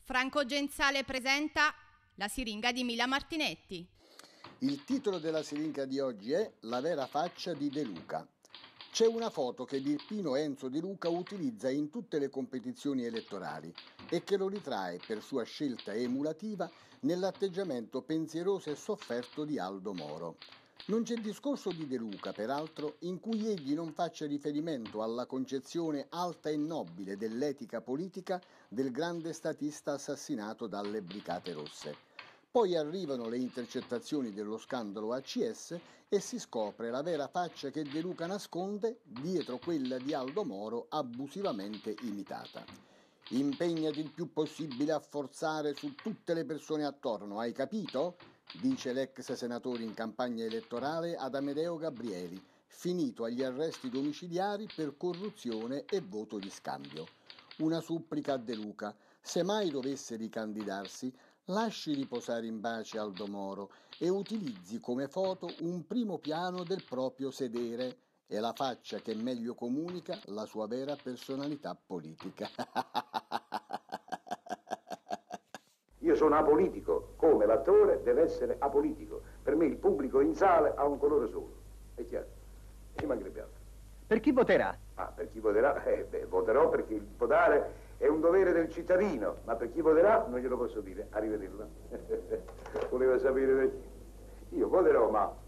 Franco Genzale presenta La siringa di Mila Martinetti. Il titolo della siringa di oggi è La vera faccia di De Luca. C'è una foto che l'irpino Enzo De Luca utilizza in tutte le competizioni elettorali e che lo ritrae per sua scelta emulativa nell'atteggiamento pensieroso e sofferto di Aldo Moro. Non c'è discorso di De Luca, peraltro, in cui egli non faccia riferimento alla concezione alta e nobile dell'etica politica del grande statista assassinato dalle Brigate Rosse. Poi arrivano le intercettazioni dello scandalo ACS e si scopre la vera faccia che De Luca nasconde dietro quella di Aldo Moro abusivamente imitata. Impegnati il più possibile a forzare su tutte le persone attorno, hai capito? Dice l'ex senatore in campagna elettorale ad Amedeo Gabrieli, finito agli arresti domiciliari per corruzione e voto di scambio. Una supplica a De Luca: se mai dovesse ricandidarsi, lasci riposare in pace Aldo Moro e utilizzi come foto un primo piano del proprio sedere. È la faccia che meglio comunica la sua vera personalità politica. Io sono apolitico, come l'attore deve essere apolitico. Per me il pubblico in sala ha un colore solo, è chiaro? Ci mancherebbe altro. Per chi voterà? Per chi voterà? Voterò perché il votare è un dovere del cittadino, ma per chi voterà non glielo posso dire. Arrivederla. Voleva sapere perché. Io voterò, ma